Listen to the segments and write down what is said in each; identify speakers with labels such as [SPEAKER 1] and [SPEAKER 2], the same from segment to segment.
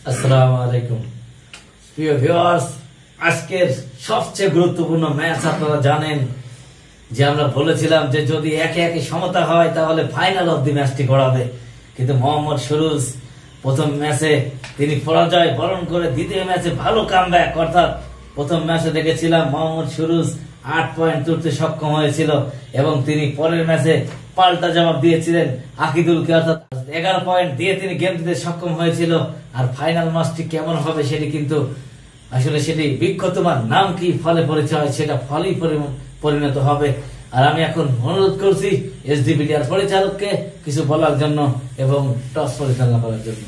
[SPEAKER 1] আসসালামু আলাইকুম প্রিয় ভিউয়ার্স, আজকের সবচেয়ে গুরুত্বপূর্ণ ম্যাচ আপনারা জানেন যে আমরা বলেছিলাম যে যদি একে একে সমতা হয় তাহলে ফাইনাল অবধি ম্যাচটি গড়াবে, কিন্তু মোহাম্মদ সুরুজ প্রথম ম্যাচে তিনি পরাজয় বরণ করে দ্বিতীয় ম্যাচে ভালো কামব্যাক, অর্থাৎ প্রথম ম্যাচে দেখেছিলাম মোহাম্মদ সুরুজ 8 পয়েন্ট তুলতে সক্ষম হয়েছিল এবং তিনি পরের ম্যাচে পাল্টা জবাব দিয়েছিলেন আকিদুলকে, অর্থাৎ 11 পয়েন্ট দিয়ে তিনি গেম দিতে সক্ষম হয়েছিল। আর ফাইনাল ম্যাচটি কেমন হবে সেটি কিন্তু আসলে সেটি বৃক্ষ তোমার নাম কি ফলে পরিচয়, সেটা ফলেই পরিণত হবে। আর আমি এখন অনুরোধ করছি এসডি মিডিয়ার পরিচালককে কিছু বলার জন্য এবং টস পরিচালনা করার জন্য।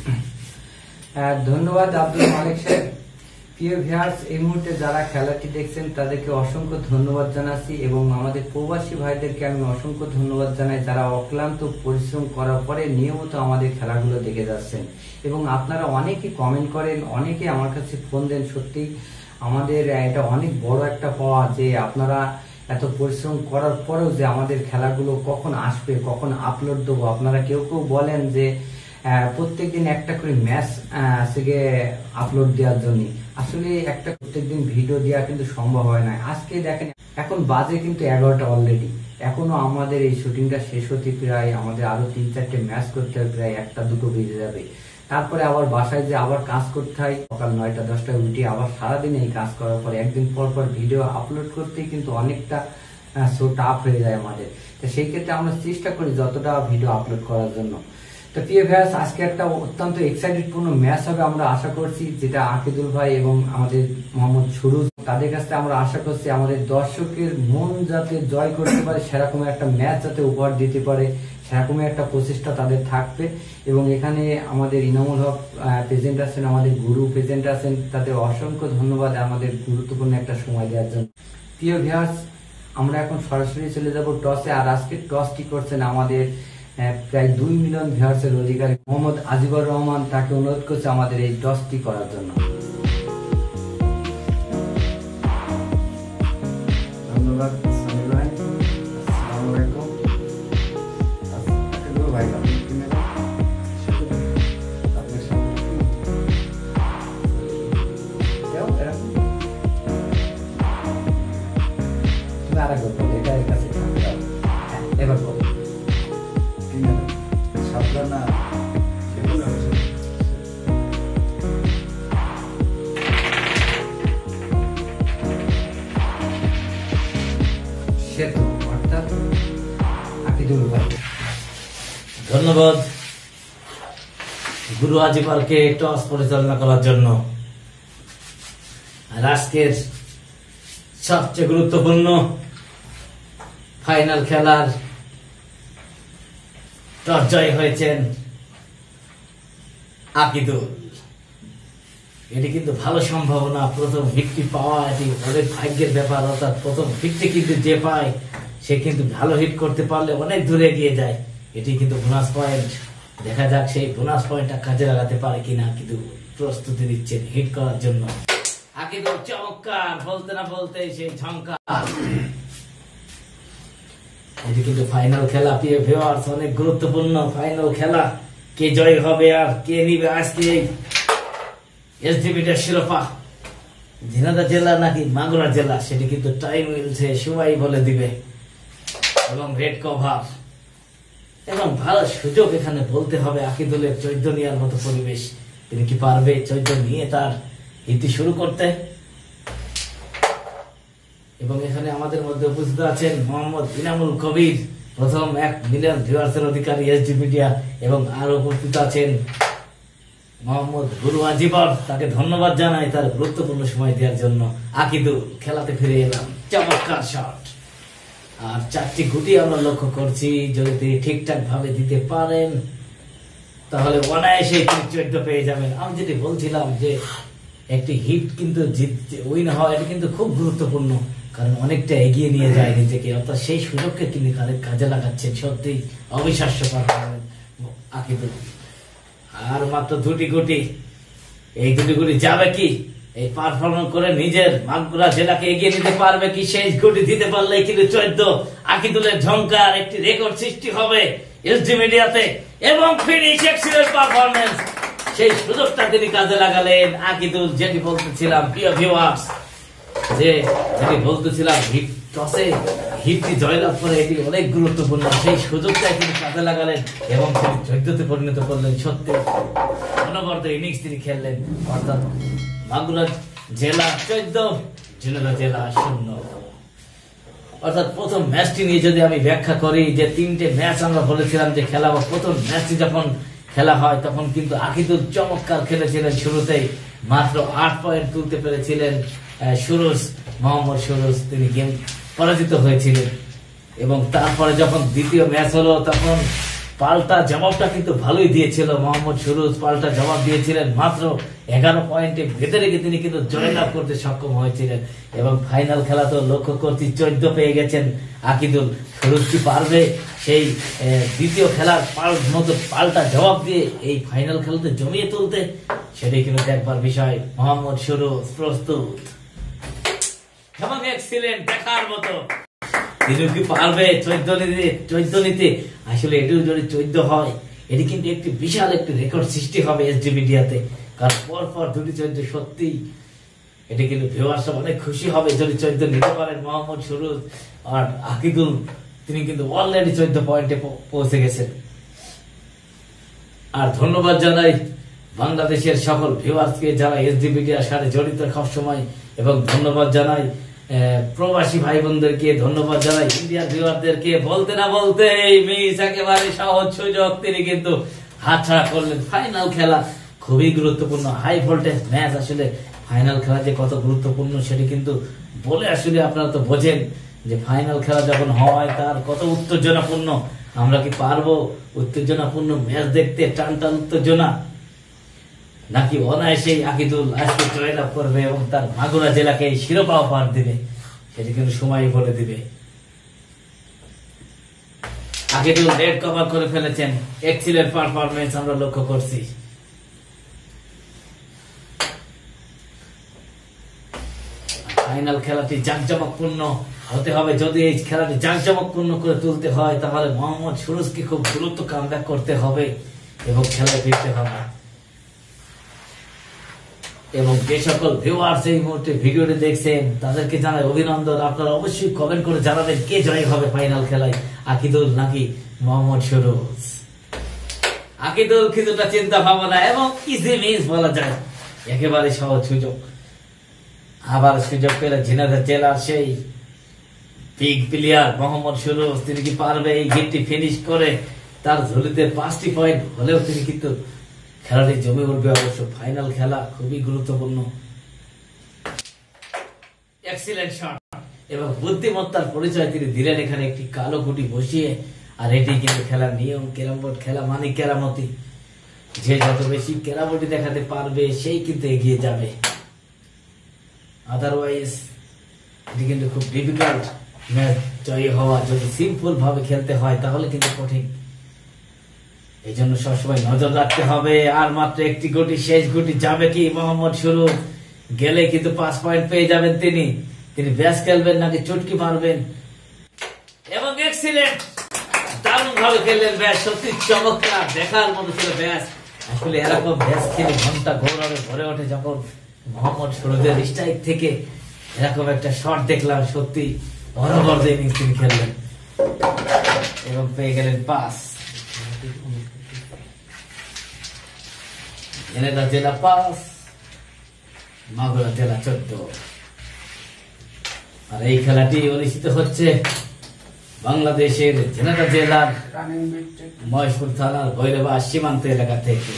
[SPEAKER 2] ধন্যবাদ আব্দুল মালিক সাহেব। প্রিয় ভিউয়ার্স, এই মুহূর্তে যারা খেলাটি দেখছেন তাদেরকে অসংখ্য ধন্যবাদ জানাচ্ছি এবং আমাদের প্রবাসী ভাইদেরকে আমি অসংখ্য ধন্যবাদ জানাই যারা অক্লান্ত পরিশ্রম করার পরে নিয়মিত আমাদের খেলাগুলো দেখে যাচ্ছেন এবং আপনারা অনেকে কমেন্ট করেন, অনেকে আমার কাছে ফোন দেন। সত্যি আমাদের এটা অনেক বড় একটা পাওয়া যে আপনারা এত পরিশ্রম করার পরেও যে আমাদের খেলাগুলো কখন আসবে, কখন আপলোড দেবো। আপনারা কেউ কেউ বলেন যে প্রত্যেকদিন একটা করে ম্যাচ আপলোড দেওয়ার জন্য, আসলে একটা প্রত্যেকদিন ভিডিও দেওয়া কিন্তু সম্ভব হয় না। আজকে দেখেন এখন বাজে কিন্তু 11টা অলরেডি, এখনো আমাদের এই শুটিংটা শেষ হতে প্রায় আমাদের আরো 3-4টে ম্যাচ করতে হয়, প্রায় 1টা-2টো বেজে যাবে। তারপরে আবার বাসায় যে আবার কাজ করতে হয়, সকাল 9টা-10টায় উঠে আবার সারাদিন এই কাজ করার পরে একদিন পর পর ভিডিও আপলোড করতেই কিন্তু অনেকটা টাফ হয়ে যায় আমাদের। তো সেই ক্ষেত্রে আমরা চেষ্টা করি যতটা ভিডিও আপলোড করার জন্য। তো প্রিয় ভিউয়ার্স, আজকে একটা অত্যন্ত এক্সাইটেড পূর্ণ ম্যাচ হবে আমরা আশা করছি, যেটা আকিদুল ভাই এবং আমাদের মোহাম্মদ সুরুজ তাদের কাছে আমরা আশা করছি আমাদের দর্শকের মন যাতে জয় করতে পারে, সেরকম একটা ম্যাচ যাতে উপহার দিতে পারে, সেরকম একটা প্রচেষ্টা তাদের থাকবে। এবং এখানে আমাদের ইনামুল হক প্রেজেন্ট আছেন, আমাদের গুরু প্রেজেন্ট আছেন, তাদের অসংখ্য ধন্যবাদ আমাদের গুরুত্বপূর্ণ একটা সময় দেওয়ার জন্য। প্রিয় ভিউয়ার্স, আমরা এখন সরাসরি চলে যাব টসে। আর আজকে টসটি করছেন আমাদের প্রায় 2 মিলিয়ন ভিউয়ার্সের অধিকারী মোহাম্মদ আজিবুর রহমান, তাকে অনুরোধ করছে আমাদের এই টসটি করার জন্য। ধন্যবাদ সামিল ভাই। আসসালামু আলাইকুম। ভাই এবার না সেতু অর্থাৎ আকিদুল ভাই।
[SPEAKER 1] ধন্যবাদ গুরু আজিবারকে টস পরিচালনা করার জন্য। আর আজকের সবচেয়ে গুরুত্বপূর্ণ ফাইনাল খেলার টস জয় হয়েছেন আকিদুল। এটি কিন্তু ভালো সম্ভাবনা, প্রথম হিটটি পাওয়া এটি অনেক ভাগ্যের ব্যাপার, অর্থাৎ প্রথম হিটটি কিন্তু যে পায় সে কিন্তু ভালো হিট করতে পারলে অনেক দূরে এগিয়ে যায়। এটি কিন্তু বোনাস পয়েন্ট, দেখা যাক সেই বোনাস পয়েন্টটা কাজে লাগাতে পারে কিনা। কিন্তু প্রস্তুতি নিচ্ছেন হিট করার জন্য আকিদুল। চমৎকার, বলতে না বলতে সেই ঝংকার। এটি কিন্তু ফাইনাল খেলা প্রিয় ভিউয়ার্স, অনেক গুরুত্বপূর্ণ ফাইনাল খেলা। কে জয় হবে আর কে নিবে আজকে এসডিবিটার শিরোপা। ঝিনাইদহ জেলা নাকি মাগুরা জেলা সেটি কিন্তু টাইম মিলছে, সবাই বলে দিবে। এবং রেড কভার এবং ভালো সুযোগ এখানে বলতে হবে আকিদুলের 14 নেওয়ার মতো পরিবেশ। তিনি কি পারবে 14 নিয়ে তার ইতি শুরু করতে? এবং এখানে আমাদের মধ্যে উপস্থিত আছেন মোহাম্মদ ইনামুল কবির, প্রথম 1 মিলিয়ন ভিউয়ার্সের অধিকারী এসডি মিডিয়া, এবং আরো উপস্থিত আছেন মোহাম্মদ গুরু আজিবর, তাকে ধন্যবাদ জানাই তার গুরুত্বপূর্ণ সময় দেওয়ার জন্য। আকিদুল খেলাতে ফিরে এলাম, চমৎকার শট। আর 4টি গুটি আমরা লক্ষ্য করছি, যদি তিনি ঠিকঠাক ভাবে দিতে পারেন তাহলে অনায়াসে 14 পেয়ে যাবেন। আমি যেটি বলছিলাম যে একটি হিট কিন্তু উইন হওয়া এটা কিন্তু খুব গুরুত্বপূর্ণ, কারণ অনেকটা এগিয়ে নিয়ে যায় নিজেকে, অর্থাৎ সেই সুযোগকে তিনি কাজে লাগাচ্ছেন। সত্যি অবিশ্বাস্য পারফরম্যান্স আকিদুল। আর মাত্র 2টি গুটি, এই 2টি গুটি যাবে কি এই পারফরম্যান্স করে নিজের মাগুরা জেলাকে এগিয়ে নিতে পারবে কি? শেষ গুটি দিতে পারলে কিন্তু 14 আকিদুলের ঝংকার একটি রেকর্ড সৃষ্টি হবে এসডি মিডিয়াতে এবং ফিনিশ এক্সিলেন্ট পারফরম্যান্স। সেই সুযোগটা তিনি কাজে লাগালেন। আকিদুল, যেটি বলতেছিলাম প্রিয় ভিউয়ার্স, যেটি বলতেছিলাম টসে হিটটি জয়লাভ করে এটি অনেক গুরুত্বপূর্ণ, সেই সুযোগটাই তিনি কাজে লাগালেন এবং তিনি 14তে পরিণত করলেন। সত্যি অনবরত ইনিংস তিনি খেললেন। অর্থাৎ মাগুরা জেলা 14, ঝিনাইদহ জেলা 0। অর্থাৎ প্রথম ম্যাচটি নিয়ে যদি আমি ব্যাখ্যা করি, যে 3টে ম্যাচ আমরা বলেছিলাম যে খেলা, প্রথম ম্যাচটি যখন খেলা হয় তখন কিন্তু আকিদুল চমৎকার খেলেছিলেন। শুরুতেই মাত্র 8 পয়েন্ট তুলতে পেরেছিলেন। মোহাম্মদ সুরুজ তিনি গেম পরাজিত হয়েছিলেন এবং তারপরে যখন দ্বিতীয় ম্যাচ হলো তখন পাল্টা জবাবটা কিন্তু ভালোই দিয়েছিল মোহাম্মদ সুরুজ। পাল্টা জবাব দিয়েছিলেন, মাত্র 11 পয়েন্টে ভেতরে রেখে তিনি কিন্তু জয়লাভ করতে সক্ষম হয়েছিলেন এবং ফাইনাল খেলা তো লক্ষ্য করছি 14 পেয়ে গেছেন আকিদুল। সুরুজ কি পারবে সেই দ্বিতীয় খেলার মতো পাল্টা জবাব দিয়ে এই ফাইনাল খেলাতে জমিয়ে তুলতে? সেটাই কিন্তু দেখবার বিষয়। মোহাম্মদ সুরুজ প্রস্তুত এবং এক্সিলেন্ট, দেখার মতো। তিনি কি পারবে 14 নিতে? আসলে এটিও যদি 14 হয়, এটি কিন্তু একটি বিশাল একটি রেকর্ড সৃষ্টি হবে এসডি মিডিয়াতে। কারণ পরপর 2টি 14, সত্যি এটি কিন্তু ভিউয়ার্সরা অনেক খুশি হবে যদি 14 নিতে পারেন মোহাম্মদ সুরুজ। আর আকিদুল তিনি কিন্তু অলরেডি 14 পয়েন্টে পৌঁছে গেছেন। আর ধন্যবাদ জানাই বাংলাদেশের সকল ভিউয়ার্সকে যারা এসডি মিডিয়ার সাথে জড়িত সবসময়, এবং ধন্যবাদ জানাই প্রবাসী ভাই বোনদেরকে, ধন্যবাদ জানাই ইন্ডিয়ার ভিউয়ারদেরকে। বলতে না বলতে এই মিস একেবারে সহজ সুযোগ তিনি কিন্তু হাতছাড়া করলেন। ফাইনাল খেলা খুবই গুরুত্বপূর্ণ, হাই ভোল্টেজ ম্যাচ। আসলে ফাইনাল খেলা যে কত গুরুত্বপূর্ণ সেটি কিন্তু বলে আসলে আপনারা তো বোঝেন যে ফাইনাল খেলা যখন হয় তার কত উত্তেজনাপূর্ণ। আমরা কি পারবো উত্তেজনাপূর্ণ ম্যাচ দেখতে? টান টান উত্তেজনা, নাকি অনায়াসেই আকিদুল আজকে জয়লাভ করবে এবং তার মাগুরা জেলাকে শিরোপা উপহার দিবে? সেটি কিন্তু সময় বলে দিবে। আকিদুল রেড কভার করে ফেলেছেন, এক্সিলেন্ট পারফরমেন্স আমরা লক্ষ্য করছি। ফাইনাল খেলাটি জাঁকজমকপূর্ণ হতে হবে। যদি এই খেলাটি জাঁকজমকপূর্ণ করে তুলতে হয় তাহলে মোহাম্মদ সুরুজকে খুব দ্রুত কামব্যাক করতে হবে এবং খেলায় ফিরতে হবে। এবং যে সকল ভিউয়ার্স এই মুহূর্তে ভিডিওটি দেখছেন তাদেরকে জানাই অভিনন্দন। আপনারা অবশ্যই কমেন্ট করে জানাবেন কে জয় হবে ফাইনাল খেলায়, আকিদুল নাকি মোহাম্মদ সুরুজ। আকিদুল কিছুটা চিন্তা ভাবনা এবং ইজি মিস বলা যায়, একেবারে সহজ সুযোগ। আবার সুযোগ পেলে ঝিনাইদহ জেলার সেই বিগ প্লেয়ার মোহাম্মদ সুরুজ, তিনি কি পারবে এই গেমটি ফিনিশ করে? তার ঝুলিতে 5টি পয়েন্ট হলেও তিনি কিন্তু খেলাটি জমে উঠবে। অবশ্য ফাইনাল খেলা খুবই গুরুত্বপূর্ণ। এক্সিলেন্ট শট এবং বুদ্ধিমত্তার পরিচয় তিনি দিলেন এখানে একটি কালো গুটি বসিয়ে। আর এটি কিন্তু খেলার নিয়ম। ক্যারাম বোর্ড খেলা মানে কেরামতি, যে যত বেশি কেরামতি দেখাতে পারবে সেই কিন্তু এগিয়ে যাবে। আদারওয়াইজ এটি কিন্তু খুব ডিফিকাল্ট ম্যাচ জয়ী হওয়া। যদি সিম্পল ভাবে খেলতে হয় তাহলে কিন্তু কঠিন। এই জন্য সবসময় নজর রাখতে হবে। আর মাত্র একটি গুটি, শেষ গুটি যাবে কি মোহাম্মদ সুরুজ? গেলে কিন্তু 5 পয়েন্ট পেয়ে যাবেন তিনি। তিনি ব্যাস খেলবেন নাকি চুটকি মারবেন? এবং এক্সিলেন্ট, দারুণ ভাবে খেললেন ব্যাস, সত্যি চমৎকার, দেখার মতো ছিল ব্যাস। আসলে এরকম ব্যাস খেলে ঘন্টা গৌরবে ভরে ওঠে যখন মোহাম্মদ সুরুজের স্ট্রাইক থেকে এরকম একটা শট দেখলাম। সত্যি অনবদ্য ইনিংস তিনি খেললেন এবং পেয়ে গেলেন 5। ঝিনাইদহ জেলা 5, মাগুরা জেলা 14। আর এই খেলাটি অনুষ্ঠিত হচ্ছে বাংলাদেশের ঝিনাইদহ জেলার মহেশপুর থানার ভৈরবা সীমান্ত এলাকা থেকে।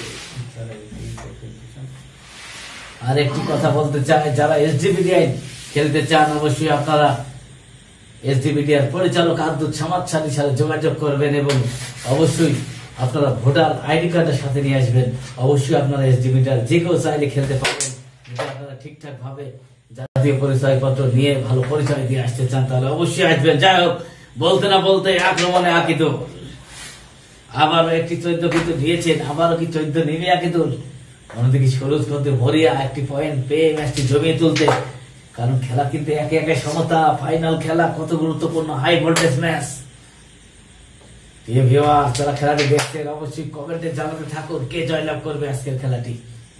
[SPEAKER 1] আর একটি কথা বলতে চাই, যারা এসডিবিডিআই খেলতে চান অবশ্যই আপনারা এসডিবিডিআর পরিচালক আব্দুল সামাদ সাথে যোগাযোগ করবেন এবং অবশ্যই আপনারা ভোটার আইডি কার্ডের সাথে নিয়ে আসবেন। অবশ্যই আপনারা এসডিবিডিআর যে কেউ চাইলে খেলতে পারবেন। যদি আপনারা ঠিকঠাক ভাবে জাতীয় পরিচয়পত্র নিয়ে ভালো পরিচয় দিয়ে আসতে চান তাহলে অবশ্যই আসবেন। যাই হোক, বলতে না বলতে আক্রমণে আকিদুল আবারও একটি 14 কিন্তু দিয়েছেন। আবারও কি 14 নেমে আকিদুল? অন্যদিকে সুরুজ করতে ভরিয়া একটি পয়েন্ট পেয়ে ম্যাচটি জমিয়ে তুলতে। কারণ খেলা কিন্তু একে একে সমতা। ফাইনাল খেলা কত গুরুত্বপূর্ণ, হাই ভোল্টেজ ম্যাচ। প্রিয় ভিউয়ার, যারা খেলাটি দেখছেন অবশ্যই কমেন্টে জানাতে থাকুন কে জয়লাভ করবে আজকের খেলাটি।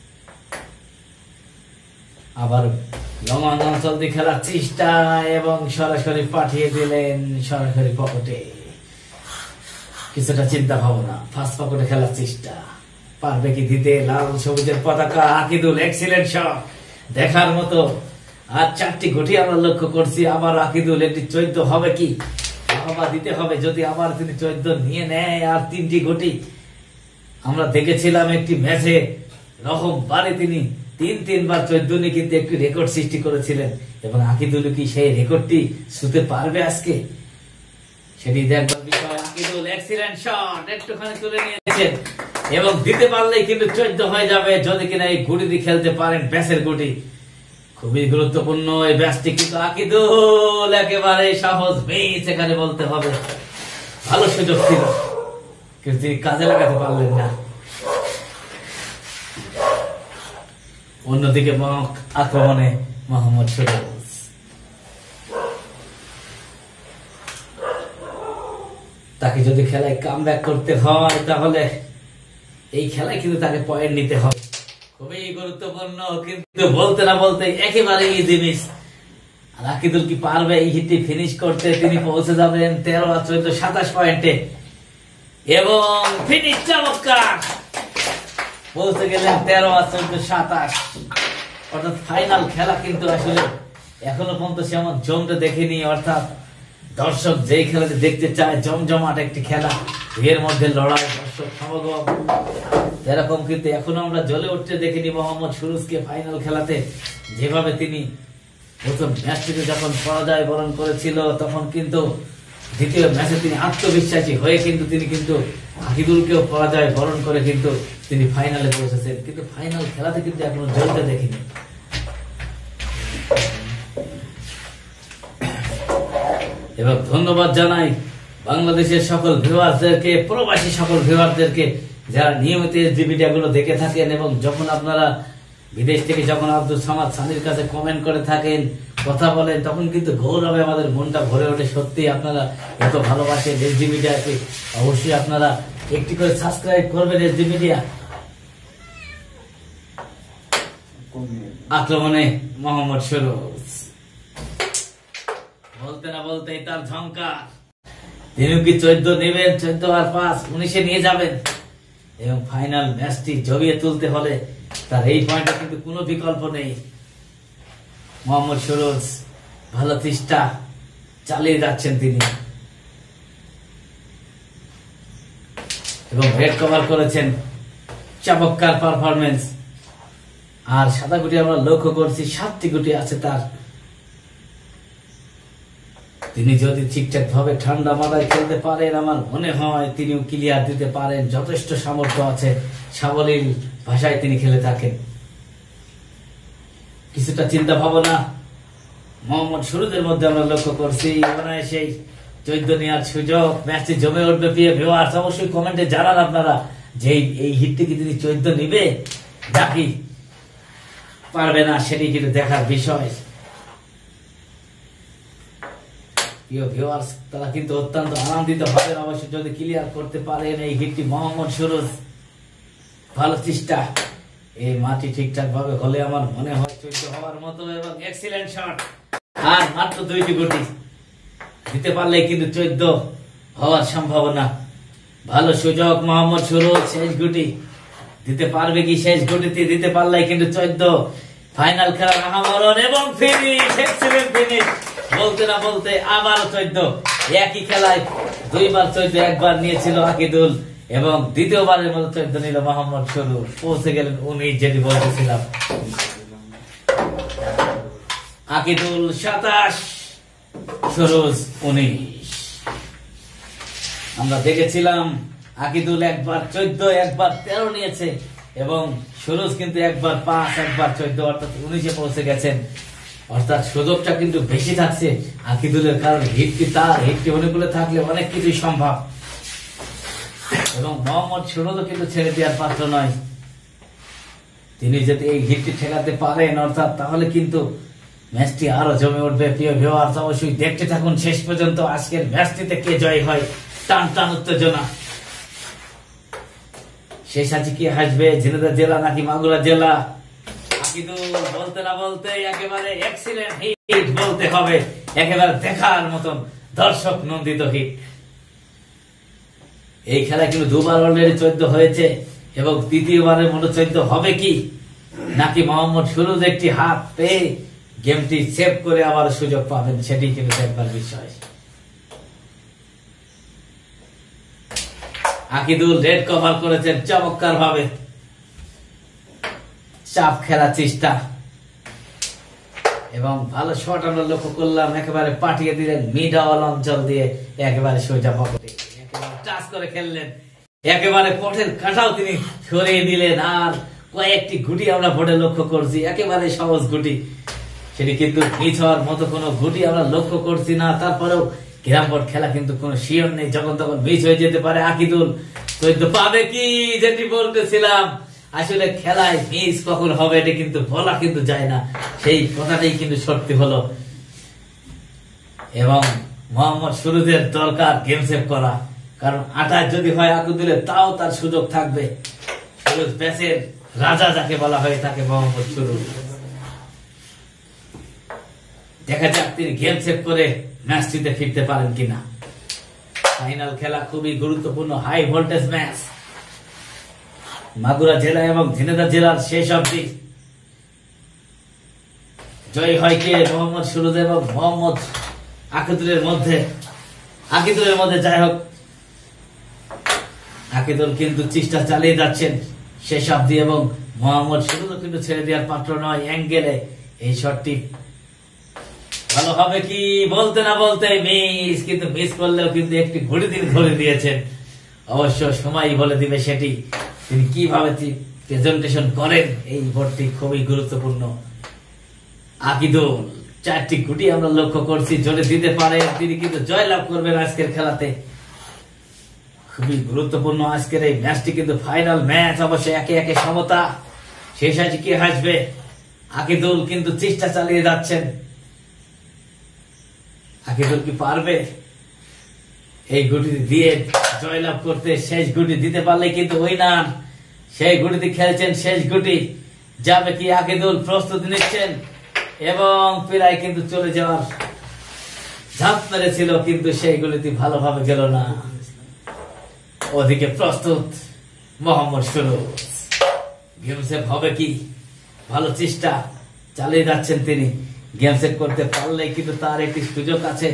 [SPEAKER 1] আবার লঙ্গন অঞ্চল দিয়ে খেলার চেষ্টা এবং সরাসরি পাঠিয়ে দিলেন সরাসরি পকেটে। কিছুটা চিন্তা ভাবনা, ফার্স্ট পকেটে খেলার চেষ্টা, পারবে কি দিতে লাল সবুজের পতাকা। আকিদুল এক্সিলেন্ট শট, দেখার মতো। আর 4টি গুটি আমরা লক্ষ্য করছি। আবার আকিদুল একটি 14 হবে কি, বাবা দিতে হবে যদি আবার তিনি 14 নিয়ে নেয়। আর 3টি গুটি আমরা দেখেছিলাম একটি ম্যাচে রকম বারে তিনি 3বার 14 নিয়ে কিন্তু একটি রেকর্ড সৃষ্টি করেছিলেন। এবং আকিদুল কি সেই রেকর্ডটি ছুঁতে পারবে আজকে, সেটি দেখবার বিষয়। আকিদুল এক্সিলেন্ট শট, একটুখানি তুলে নিয়েছেন এবং দিতে পারলেই কিন্তু 14 হয়ে যাবে যদি কিনা এই গুটি দিয়ে খেলতে পারেন। ব্যাসের গুটি খুবই গুরুত্বপূর্ণ এই ব্যাসটি, কিন্তু আকিদুল একেবারে সাহস মিস এখানে বলতে হবে। ভালো সুযোগ ছিল কিন্তু তিনি কাজে লাগাতে পারলেন না। অন্যদিকে আক্রমণে মোহাম্মদ সুরজ। তাকে যদি খেলায় কামব্যাক করতে হয় তাহলে এই খেলায় কিন্তু তাকে পয়েন্ট নিতে হবে, খুবই গুরুত্বপূর্ণ। কিন্তু বলতে না বলতে একেবারে ইজি মিস। আর আকিদুল কি পারবে এই হিটটি ফিনিশ করতে? তিনি পৌঁছে যাবেন 13 আর 14 27 পয়েন্টে এবং ফিনিশ চমৎকার। পৌঁছে গেলেন 13 আর 14 27, অর্থাৎ ফাইনাল খেলা। কিন্তু আসলে এখনো পর্যন্ত সেমন জমতে দেখিনি, অর্থাৎ দর্শক যেই খেলাটি দেখতে চায় জমজমাট একটি খেলা, এর মধ্যে লড়াই, দর্শক সমাগম, এরকম কিন্তু এখনো আমরা জ্বলে উঠতে দেখিনি মোহাম্মদ সুরুজকে ফাইনাল খেলাতে। যেভাবে তিনি প্রথম ম্যাচটিতে যখন পরাজয় বরণ করেছিল, তখন কিন্তু দ্বিতীয় ম্যাচে তিনি আত্মবিশ্বাসী হয়ে কিন্তু তিনি কিন্তু আকিদুলকেও পরাজয় বরণ করে কিন্তু তিনি ফাইনালে পৌঁছেছেন। কিন্তু ফাইনাল খেলাতে কিন্তু এখনো জ্বলতে দেখিনি। এবং ধন্যবাদ জানাই বাংলাদেশের সকল ভিউয়ারদেরকে, প্রবাসী সকল ভিউয়ারদেরকে যারা নিয়মিত এসডি ভিডিওগুলো দেখে থাকেন। এবং যখন আপনারা বিদেশ থেকে যখন আব্দুল সামাদ সানির কাছে কমেন্ট করে থাকেন, কথা বলেন, তখন কিন্তু গৌরবে আমাদের মনটা ভরে ওঠে। সত্যি আপনারা এত ভালোবাসেন এসডি মিডিয়াকে। অবশ্যই আপনারা একটি করে সাবস্ক্রাইব করবেন এসডি মিডিয়া। আক্রমণে মোহাম্মদ সুরজ, বলতে না বলতেই তার ঝংকার। তিনি কি 14 নেবেন? 14 আর 5 19-এ নিয়ে যাবেন। এবং ফাইনাল ম্যাচটি জমিয়ে তুলতে হলে তার এই পয়েন্টে কিন্তু কোনো বিকল্প নেই। মোহাম্মদ সুরজ ভালো চেষ্টা চালিয়ে যাচ্ছেন তিনি, এবং হেড কভার করেছেন, চমৎকার পারফরমেন্স। আর সাদা গুটি আমরা লক্ষ্য করছি 7টি গুটি আছে তার। তিনি যদি ঠিকঠাক ভাবে ঠান্ডা মাথায় খেলতে পারেন, আমার মনে হয় তিনিও ক্লিয়ার দিতে পারেন। যথেষ্ট সামর্থ্য আছে, সাবলীল ভাষায় তিনি খেলে থাকেন। কিছুটা চিন্তা ভাবনা মোহাম্মদ সুরুজের মধ্যে আমরা লক্ষ্য করছি। সেই 14 নেওয়ার সুযোগ, ম্যাচটি জমে উঠবে। প্রিয় ভিউয়ার্স, অবশ্যই কমেন্টে জানান আপনারা যে এই হিটটি কি তিনি 14 নিবে নাকি পারবে না, সেটি কিন্তু দেখার বিষয়। প্রিয় ভিউয়ার্স, তারা কিন্তু অত্যন্ত আনন্দিত হবেন অবশ্যই যদি ক্লিয়ার করতে পারেন এই হিটটি। মোহাম্মদ সুরজ ভালো চেষ্টা, এই মাটি ঠিকঠাক ভাবে হলে আমার মনে হয় 14 হওয়ার মতো। এবং এক্সিলেন্ট শট, আর মাত্র 2টি গুটি দিতে পারলে কিন্তু 14 হওয়ার সম্ভাবনা। ভালো সুযোগ মোহাম্মদ সুরজ, শেষ গুটি দিতে পারবে কি? শেষ গুটিতে দিতে পারলে কিন্তু 14। ফাইনাল খেলার আহ্বান এবং ফিনিশ, এক্সিলেন্ট ফিনিশ। বলতে না বলতে আবারও 14। একই খেলায় 2বার 14, একবার নিয়েছিল আকিদুল এবং দ্বিতীয়বারের মতো 14 নিল মোহাম্মদ সুরুজ। পৌঁছে গেলেন 19, যেটি বলতেছিলাম। আকিদুল 27, সুরুজ 19। আমরা দেখেছিলাম আকিদুল একবার 14, একবার 13 নিয়েছে এবং সুরজ কিন্তু একবার 5, একবার 14, অর্থাৎ 19-এ পৌঁছে গেছেন। অর্থাৎ সুযোগটা কিন্তু বেশি থাকছে আকিদুলের, কারণ হিটটি অনুকূলে থাকলে অনেক কিছুই সম্ভব। এবং মোহাম্মদ সুরজও কিন্তু ছেড়ে দেওয়ার পাত্র নয়। তিনি যদি এই হিটটি ঠেকাতে পারেন অর্থাৎ, তাহলে কিন্তু ম্যাচটি আরো জমে উঠবে। প্রিয় ভিউয়ার্স, অবশ্যই দেখতে থাকুন শেষ পর্যন্ত আজকের ম্যাচটিতে কে জয় হয়। টান টান উত্তেজনা। শেষ আছে কি হাসবে, ঝিনাইদহ জেলা নাকি মাগুরা জেলা? কিন্তু বলতে না বলতে একেবারে এক্সিলেন্ট হিট বলতে হবে, একেবারে দেখার মতন দর্শক নন্দিত হিট। এই খেলা কিন্তু দুবার অলরেডি 14 হয়েছে এবং তৃতীয়বারের মতো 14 হবে কি, নাকি মোহাম্মদ সুরুজ একটি হাত পেয়ে গেমটি সেভ করে আবার সুযোগ পাবেন, সেটি কিন্তু দেখবার বিষয়। আকিদুল রেড কভার করেছেন চমৎকার ভাবে, চাপ খেলার চেষ্টা এবং ভালো শট আমরা লক্ষ্য করলাম, একেবারে পাঠিয়ে দিলেন মিডল অঞ্চল দিয়ে একেবারে সোজা পকেটে, একেবারে টাচ করে খেললেন, একেবারে পটের কাঁটাও তিনি সরিয়ে দিলেন। আর কয়েকটি গুটি আমরা বোর্ডে লক্ষ্য করছি, একেবারে সহজ গুটি, সেটি কিন্তু মিস হওয়ার মতো কোনো গুটি আমরা লক্ষ্য করছি না। তারপরেও ক্যারাম বোর্ড খেলা কিন্তু কোনো শিওর নেই, যখন তখন মিস হয়ে যেতে পারে। আকিদুল 14 পাবে কি, যেটি বলতেছিলাম, আসলে খেলায় মিস কখন হবে এটা কিন্তু বলা কিন্তু যায় না, সেই কথাটাই কিন্তু সত্যি হলো। এবং মোহাম্মদ সুরুজের দরকার গেম সেভ করা, কারণ 28 যদি হয় আকিদুলের তাও তার সুযোগ থাকবে। সুরুজ ব্যাসের রাজা যাকে বলা হয় তাকে মোহাম্মদ সুরুজ। দেখা যাক তিনি গেম সেভ করে ম্যাচটিতে ফিরতে পারেন কিনা। ফাইনাল খেলা খুবই গুরুত্বপূর্ণ, হাই ভোল্টেজ ম্যাচ। মাগুরা জেলা এবং ঝিনাইদহ জেলার শেষ অবধি জয় হয় কে, মোহাম্মদ সুরুজ এবং মোহাম্মদ আকিদুলের মধ্যে। আকিদুলের মধ্যে যাই হোক, আকিদুল কিন্তু চেষ্টা চালিয়ে যাচ্ছেন শেষ অবধি এবং মোহাম্মদ সুরুজও কিন্তু ছেড়ে দেওয়ার পাত্র নয়। অ্যাঙ্গেলে এই শটটি ভালো হবে কি, বলতে না বলতে মিস, কিন্তু মিস করলেও কিন্তু একটি ঘড়ি তিনি ধরে দিয়েছেন। অবশ্য সময় বলে দিবে সেটি তিনি কিভাবে প্রেজেন্টেশন করেন, এই ভোটটি খুবই গুরুত্বপূর্ণ। আকিদুল 4টি গুটি আমরা লক্ষ্য করছি, জোরে দিতে পারে তিনি, কিন্তু জয়লাভ করবেন আজকের খেলাতে। খুবই গুরুত্বপূর্ণ আজকের এই ম্যাচটি, কিন্তু ফাইনাল ম্যাচ। অবশ্য একে একে সমতা, শেষ আছে কি হাসবে। আকিদুল কিন্তু চেষ্টা চালিয়ে যাচ্ছেন, আকিদুল কি পারবে এই গুটি দিয়ে জয়লাভ করতে? শেষ গুটি দিতে পারলে কিন্তু উইনার। সেই গুটিতে খেলছেন, শেষ গুটি যাবে কি? আকিদুল প্রস্তুতি নিচ্ছেন এবং প্রায় কিন্তু চলে যাওয়ার ঝাঁপ মেরেছিল, কিন্তু সেই গুলিতে ভালোভাবে গেল না। ওদিকে প্রস্তুত মোহাম্মদ সুরুজ, গেম সেভ হবে কি? ভালো চেষ্টা চালিয়ে যাচ্ছেন তিনি, গেম সেভ করতে পারলে কিন্তু তার একটি সুযোগ আছে।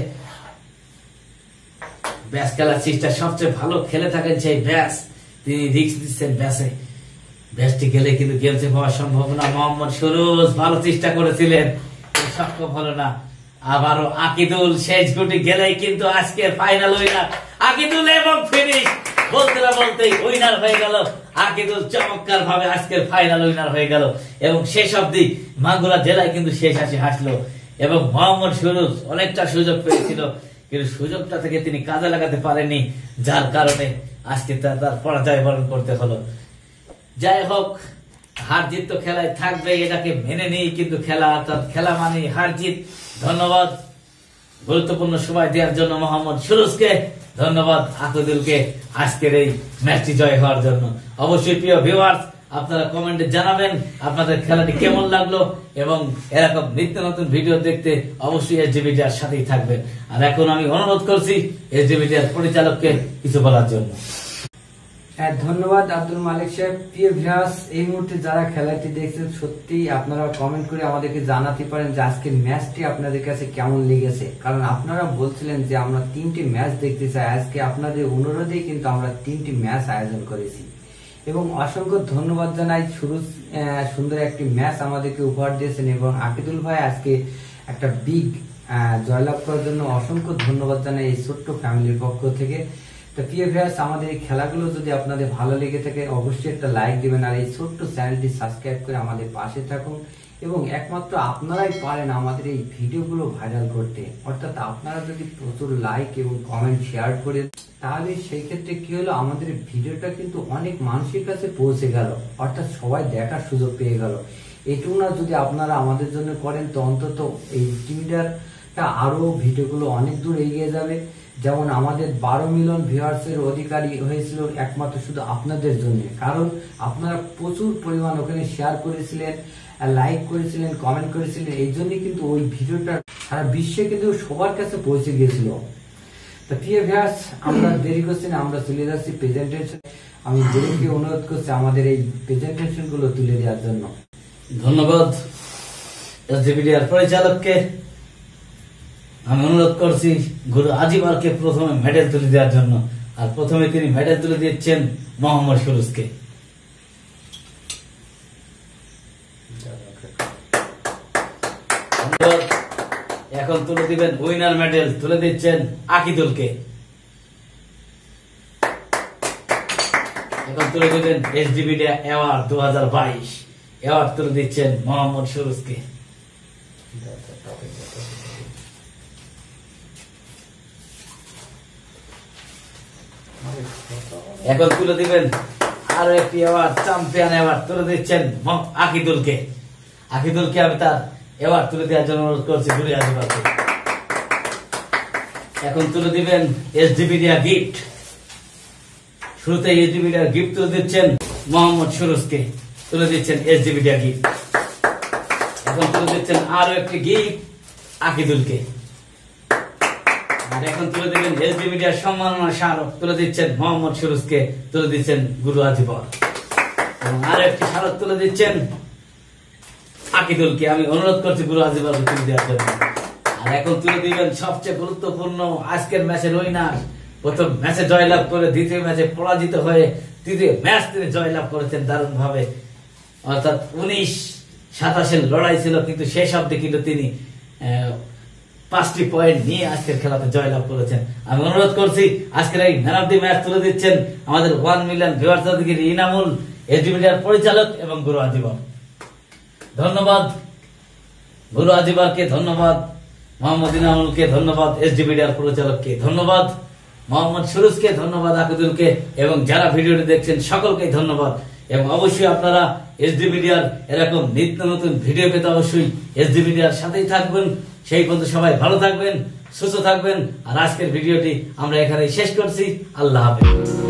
[SPEAKER 1] ব্যাস খেলার চেষ্টা সবচেয়ে ভালো খেলে থাকেন সেই ব্যাস, তিনি রিস্ক দিচ্ছেন ব্যাসে, ব্যাসটি গেলে কিন্তু গেম সেভ হওয়ার সম্ভাবনা। মোহাম্মদ সুরুজ ভালো চেষ্টা করেছিলেন, সক্ষম হলো না। আবারও আকিদুল, শেষ গুটি গেলেই কিন্তু আজকে ফাইনাল উইনার আকিদুল এবং ফিনিশ। বলতে না বলতেই উইনার হয়ে গেল আকিদুল, চমৎকার ভাবে আজকের ফাইনাল উইনার হয়ে গেল। এবং শেষ অবধি মাগুরা জেলায় কিন্তু শেষ হাসি হাসলো এবং মোহাম্মদ সুরুজ অনেকটা সুযোগ পেয়েছিল, কিন্তু সুযোগটা থেকে তিনি কাজে লাগাতে পারেননি, যার কারণে আজকে তার পরাজয় বরণ করতে হলো। যাই হোক, হার জিত তো খেলায় থাকবে, এটাকে মেনে নিই, কিন্তু খেলা অর্থাৎ খেলা মানে হার জিত। ধন্যবাদ গুরুত্বপূর্ণ সময় দেওয়ার জন্য মোহাম্মদ সুরুজকে, ধন্যবাদ আকিদুলকে আজকের এই ম্যাচটি জয় হওয়ার জন্য। অবশ্যই প্রিয় ভিউয়ার্স, আপনারা কমেন্টে জানাবেন আপনাদের খেলাটি কেমন লাগলো এবং এরকম নিত্য নতুন ভিডিও দেখতে অবশ্যই এসডি মিডিয়ার সাথেই থাকবেন। আর এখন আমি অনুরোধ করছি এসডি মিডিয়ার পরিচালককে কিছু বলার জন্য।
[SPEAKER 2] ধন্যবাদ আব্দুল মালিক সাহেব। প্রিয় ভিউয়ার্স, এই মুহূর্তে যারা খেলাটি দেখছেন, সত্যি আপনারা কমেন্ট করে আমাদেরকে জানাতে পারেন যে আজকের ম্যাচটি আপনাদের কাছে কেমন লেগেছে, কারণ আপনারা বলছিলেন যে আমরা 3টি ম্যাচ দেখতে চাই। আজকে আপনাদের অনুরোধেই কিন্তু আমরা 3টি ম্যাচ আয়োজন করেছি এবং অসংখ্য ধন্যবাদ জানাই। সুরুজ সুন্দর একটি ম্যাচ আমাদেরকে উপহার দিয়েছেন এবং আকিদুল ভাই আজকে একটা বিগ জয়লাভ করার জন্য অসংখ্য ধন্যবাদ জানাই এই ছোট্ট ফ্যামিলির পক্ষ থেকে। তো প্রিয় ভিউয়ার্স, আমাদের এই খেলাগুলো যদি আপনাদের ভালো লেগে থাকে অবশ্যই একটা লাইক দিবেন আর এই ছোট্ট চ্যানেলটি সাবস্ক্রাইব করে আমাদের পাশে থাকুন। এবং একমাত্র আপনারাই পারেন আমাদের এই ভিডিওগুলো ভাইরাল করতে, অর্থাৎ আপনারা যদি প্রচুর লাইক এবং কমেন্ট শেয়ার করেন তাহলে সেই ক্ষেত্রে কি হলো, আমাদের ভিডিওটা কিন্তু অনেক মানুষের কাছে পৌঁছে গেল, অর্থাৎ সবাই দেখার সুযোগ পেয়ে গেল। এটুকু না যদি আপনারা আমাদের জন্য করেন তো অন্তত এই টিমটার আরো ভিডিওগুলো অনেক দূর এগিয়ে যাবে। যেমন আমাদের 12 মিলিয়ন ভিউয়ার্সের অধিকারী হয়েছিল একমাত্র শুধু আপনাদের জন্য, কারণ আপনারা প্রচুর পরিমাণ ওখানে শেয়ার করেছিলেন, লাইক করেছিলেন, কমেন্ট করেছিলেন। এই জন্যই কিন্তু ওই ভিডিওটা সারা বিশ্বে কিন্তু সবার কাছে পৌঁছে গিয়েছিল। তো প্রিয় ভিউয়ার্স, আমরা দেরি করছি না, আমরা চলে যাচ্ছি প্রেজেন্টেশন। আমি গুরুকে অনুরোধ করছি আমাদের এই প্রেজেন্টেশন গুলো তুলে দেওয়ার জন্য।
[SPEAKER 1] ধন্যবাদ এসডিবিডিআর পরিচালককে। আমি অনুরোধ করছি গুরু আজিবারকে প্রথমে মেডেল তুলে দেওয়ার জন্য। আর প্রথমে তিনি মেডেল তুলে দিচ্ছেন মোহাম্মদ সুরুজকে। ধন্যবাদ। এখন তুলে দিবেন উইনার মেডেল, তুলে দিচ্ছেন আকিদুলকে। এখন তুলে দিবেন এসডিবিডিআর অ্যাওয়ার্ড 2022 অ্যাওয়ার্ড তুলে দিচ্ছেন মোহাম্মদ সুরুজকে। এখন তুলে দিবেন আরো একটি অ্যাওয়ার্ড, চ্যাম্পিয়ন অ্যাওয়ার্ড তুলে দিচ্ছেন আকিদুলকে। আকিদুলকে আমি তার অ্যাওয়ার্ড তুলে দেওয়ার জন্য অনুরোধ করছি গুরু আজিবারকে। এখন তুলে দিবেন এসডিবিডিআর গিফট। শুরুতে এসডিবিডিআর গিফট তুলে দিচ্ছেন মোহাম্মদ সুরুজকে, তুলে দিচ্ছেন এসডিবিডিআর গিফট। এখন তুলে দিচ্ছেন আরো একটি গিফট আকিদুলকে। আর এখন তুলে দিবেন এসডিবিডিআর সম্মাননা স্মারক, তুলে দিচ্ছেন মোহাম্মদ সুরুজকে, তুলে দিচ্ছেন গুরু আজিবার। এবং আরো একটি স্মারক তুলে দিচ্ছেন আকিদুলকে। আমি অনুরোধ করছি গুরু আজিবারকে তুলে দেওয়ার জন্য। আর এখন তুলে দিবেন সবচেয়ে গুরুত্বপূর্ণ আজকের ম্যাচের উইনার। প্রথম ম্যাচে জয়লাভ করে দ্বিতীয় ম্যাচে পরাজিত হয়ে তৃতীয় ম্যাচ তিনি জয়লাভ করেছেন দারুণ ভাবে। অর্থাৎ 19-27 লড়াই ছিল, কিন্তু শেষ অব্দি কিন্তু তিনি 5টি পয়েন্ট নিয়ে আজকের খেলাতে জয়লাভ করেছেন। আমি অনুরোধ করছি আজকের এই ম্যান অফ দি ম্যাচ তুলে দিচ্ছেন আমাদের 1 মিলিয়ন ভিউয়ার্স অধিকারী ইনামুল, এসডিবিডিআর পরিচালক এবং গুরু আজিবার। ধন্যবাদ গুরু আজিবারকে, ধন্যবাদ মোহাম্মদ ইনামুলকে, ধন্যবাদ এসডিবিডিআর পরিচালককে, ধন্যবাদ মোহাম্মদ সুরুজকে, ধন্যবাদ আকিদুলকে, এবং যারা ভিডিওটি দেখছেন সকলকে ধন্যবাদ। এবং অবশ্যই আপনারা এসডিবিডিআর এরকম নিত্য নতুন ভিডিও পেতে অবশ্যই এসডিবিডিআর সাথেই থাকবেন। সেই পর্যন্ত সবাই ভালো থাকবেন, সুস্থ থাকবেন। আর আজকের ভিডিওটি আমরা এখানেই শেষ করছি। আল্লাহ হাফেজ।